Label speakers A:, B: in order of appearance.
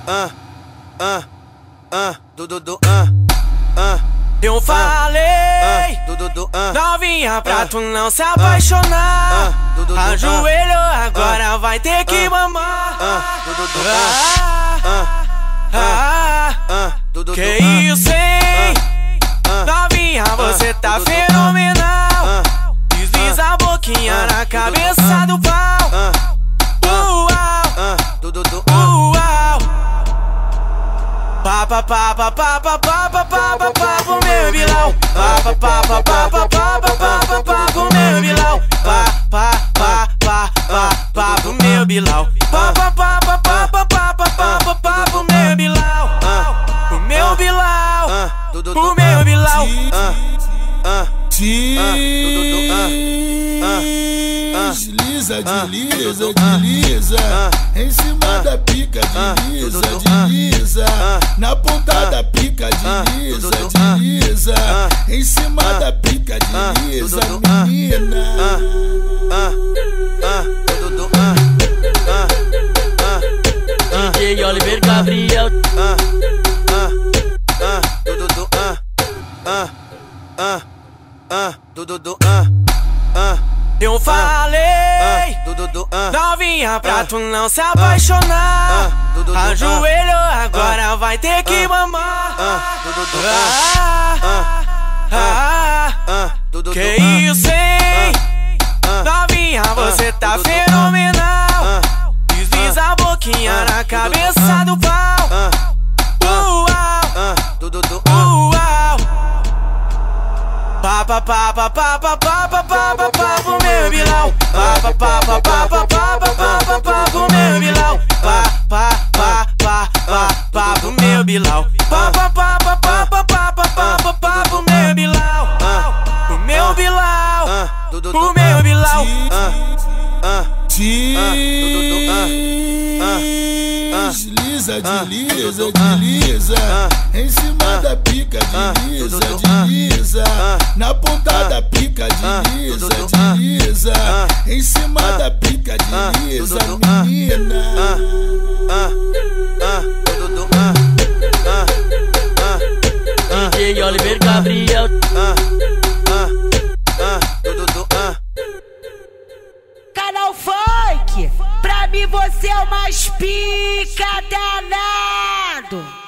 A: Eu falei, novinha, pra tu não se apaixonar. Ajoelhou, agora vai ter que mamar. Que isso, hein? Novinha, você tá fenomenal. Desliza a boquinha na cabeça do pau. Uau. Pa pa pa pa pa pa pa pa pa pa pa pro meu Bilal. Pa pa pa pa pa pa pa pa pa pa pro meu Bilal. Pa pa pa pa pa pa pro meu Bilal. Pa pa pa pa pa pa pa pa pa pa pro meu Bilal. O meu Bilal, o meu Bilal.
B: Desliza, desliza em cima da pica, desliza na ponta da pica, desliza em cima da pica, desliza, menina.
C: DJ Oliver Gabriel.
A: Eu falei, novinha, pra tu não se apaixonar. Ajoelhou, agora vai ter que mamar. Que isso, hein? Novinha, você tá fenomenal. Desliza a boquinha na cabeça do pau. Uau. Pa pa pa pa pa pa pa pa pa pa pa pro meu Bilal. Pa pa pa pa pa pa pa pa pa pa pro meu Bilal. Pa pa pa pa pa pa pro meu Bilal. Pa pa pa pa pa pa pa pa pa pa pro meu Bilal. O meu Bilal, o meu Bilal.
B: Desliza em cima da pica, desliza na ponta da pica, desliza em cima da pica, desliza, menina.
C: DJ Oliver Gabriel.
D: Canal Funk, pra mim você é o mais pica danado.